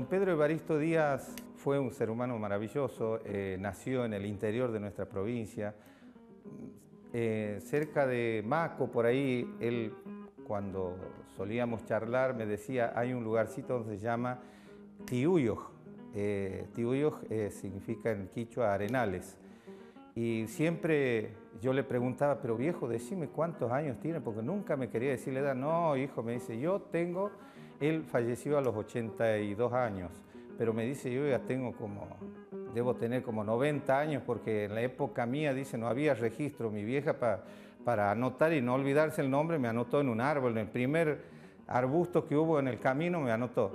Don Pedro Evaristo Díaz fue un ser humano maravilloso, nació en el interior de nuestra provincia, cerca de Maco, por ahí. Él, cuando solíamos charlar, me decía, hay un lugarcito donde se llama Tiuyoj. Tiuyoj significa en quichua arenales. Y siempre yo le preguntaba, pero viejo, decime cuántos años tiene, porque nunca me quería decir la edad. No, hijo, me dice, él falleció a los 82 años, pero me dice, yo ya debo tener como 90 años, porque en la época mía, dice, no había registro. Mi vieja para anotar y no olvidarse el nombre, me anotó en un árbol, en el primer arbusto que hubo en el camino me anotó.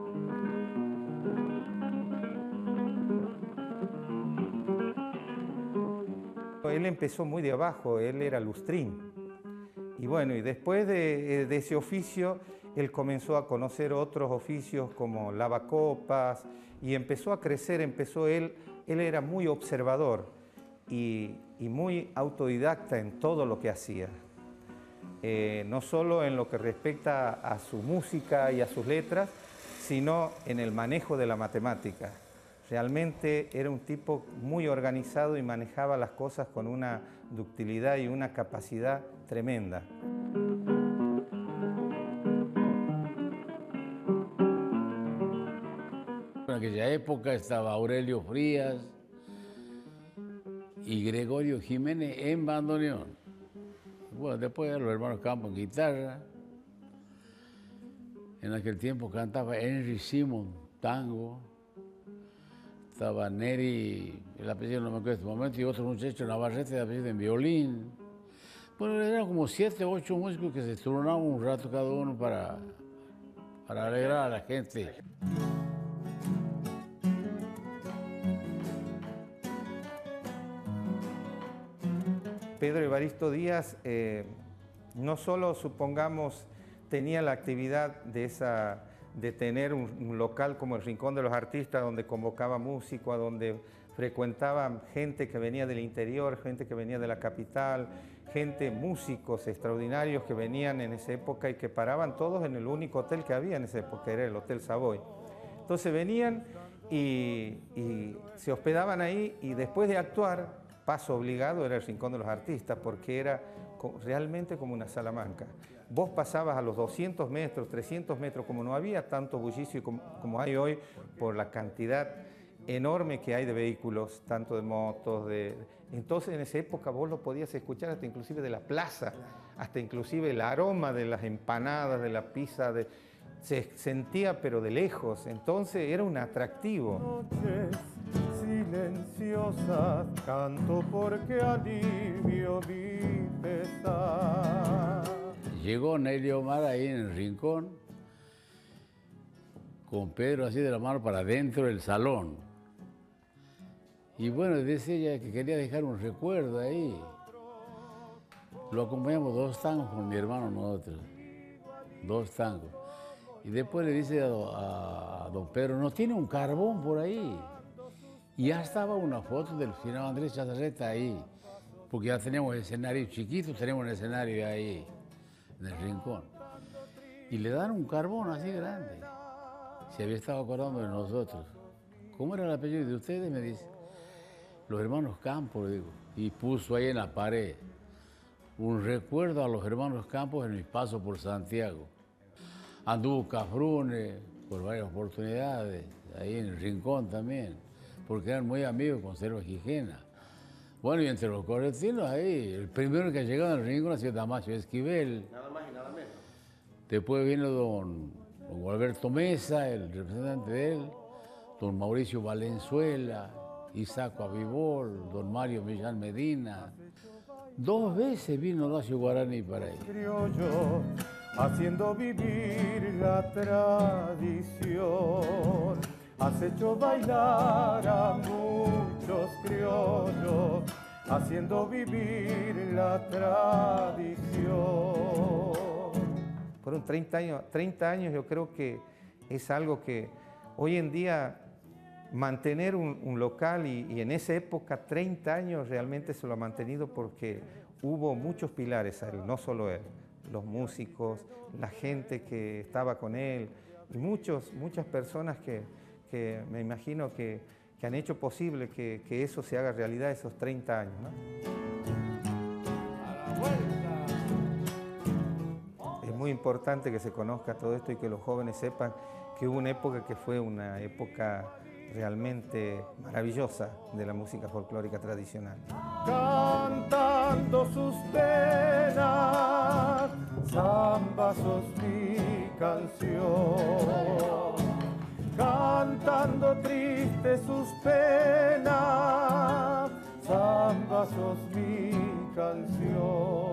Él empezó muy de abajo, él era lustrín. Y bueno, y después de ese oficio, él comenzó a conocer otros oficios como lavacopas y empezó a crecer, él era muy observador y muy autodidacta en todo lo que hacía. No solo en lo que respecta a su música y a sus letras, sino en el manejo de la matemática. Realmente era un tipo muy organizado y manejaba las cosas con una ductilidad y una capacidad tremenda. En aquella época estaba Aurelio Frías y Gregorio Jiménez en bandoneón. Bueno, después los hermanos Campos en guitarra. En aquel tiempo cantaba Henry Simon, tango. Estaba Neri, el apellido no me acuerdo en este momento, y otro muchacho Navarrete, de apellido en violín. Bueno, eran como 7 o 8 músicos que se turnaban un rato cada uno para alegrar a la gente. Pedro Evaristo Díaz no solo, supongamos, tenía la actividad de tener un local como el Rincón de los Artistas, donde convocaba músicos, donde frecuentaba gente que venía del interior, gente que venía de la capital, músicos extraordinarios que venían en esa época y que paraban todos en el único hotel que había en esa época, era el Hotel Savoy. Entonces venían y se hospedaban ahí, y después de actuar, paso obligado era el Rincón de los Artistas, porque era realmente como una Salamanca. Vos pasabas a los 200 metros, 300 metros, como no había tanto bullicio como hay hoy por la cantidad enorme que hay de vehículos, tanto de motos, entonces en esa época vos lo podías escuchar hasta inclusive de la plaza, hasta inclusive el aroma de las empanadas, de la pizza, se sentía pero de lejos, entonces era un atractivo. Silenciosas canto porque alivio mi pesar. Llegó Nelly Omar ahí en el rincón, con Pedro así de la mano para adentro del salón. Y bueno, dice ella que quería dejar un recuerdo ahí. Lo acompañamos 2 tangos con mi hermano nosotros, 2 tangos. Y después le dice a don Pedro, ¿no tiene un carbón por ahí? Y ya estaba una foto del finado Andrés Chazarreta ahí, porque ya teníamos escenario chiquito, teníamos un escenario ahí, en el rincón. Y le dan un carbón así grande. Se había estado acordando de nosotros. ¿Cómo era el apellido de ustedes? Me dice. Los hermanos Campos, le digo. Y puso ahí en la pared un recuerdo a los hermanos Campos en mi paso por Santiago. Anduvo Cafrune por varias oportunidades, ahí en el rincón también, porque eran muy amigos con Selva Quijena. Bueno, y entre los corretinos ahí, el primero que ha llegado al rincón ha sido Damasio Esquivel. Nada más y nada menos. Después vino don Alberto Mesa, el representante de él, don Mauricio Valenzuela, Isaco Avivol, don Mario Millán Medina. 2 veces vino Horacio Guaraní para ahí. Criollo, haciendo vivir la tradición. Has hecho bailar a muchos criollos, haciendo vivir la tradición. Fueron 30 años yo creo que es algo que hoy en día mantener un local y en esa época 30 años realmente se lo ha mantenido porque hubo muchos pilares a él, no solo él, los músicos, la gente que estaba con él, muchas personas que me imagino que han hecho posible que eso se haga realidad esos 30 años, ¿no? ¡A la vuelta! Es muy importante que se conozca todo esto y que los jóvenes sepan que hubo una época que fue una época realmente maravillosa de la música folclórica tradicional. Cantando sus penas, samba sos mi canción. Cantando triste sus penas, samba sos mi canción.